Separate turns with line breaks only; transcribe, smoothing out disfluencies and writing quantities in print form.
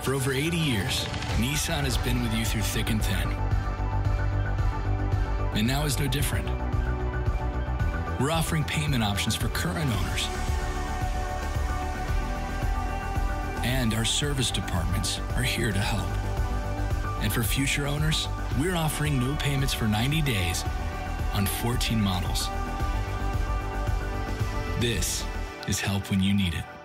For over 80 years, Nissan has been with you through thick and thin. And now is no different. We're offering payment options for current owners. And our service departments are here to help. And for future owners, we're offering no payments for 90 days on 14 models. This is help when you need it.